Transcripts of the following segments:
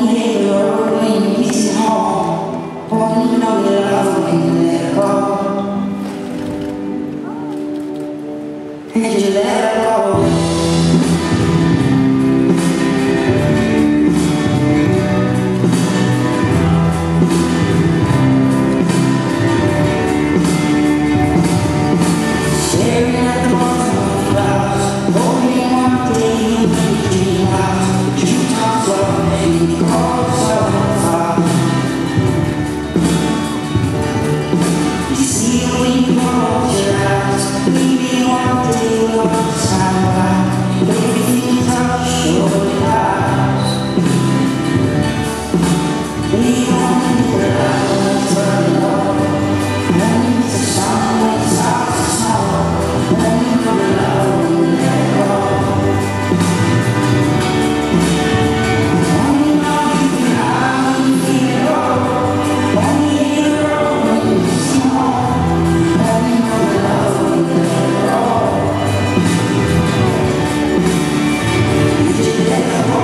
Only hate the road when you're missing home. Only know you love when you let it go. And you let it go. Staring at the bottom of the clouds, hoping one day you'll make a dream house. You talk slow and you go so far. You see it when you close your eyes. Maybe one day you'll understand why everything you touch surely lies. Lean on me for life when it's burning low. Only it's a song when it starts to snow. Only know the love when you let it go. Only know you can hide when you feel it all. Only hate the road when you're missing home. Only know the love when you let it go. You just let it go.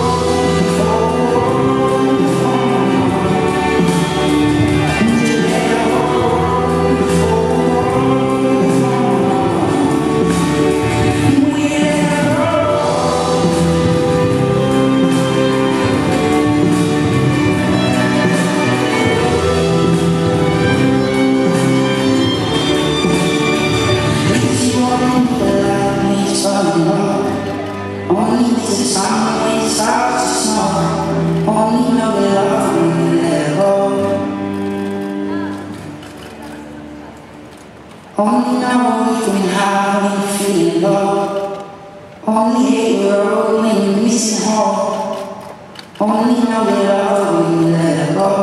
Only miss the sun when it starts to snow. Only know the love when you let it go. Only know you can hide when you're feeling low. Only hate the road when you're missing home. Only know the love when you let it go.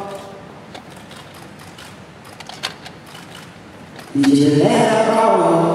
You just let it go.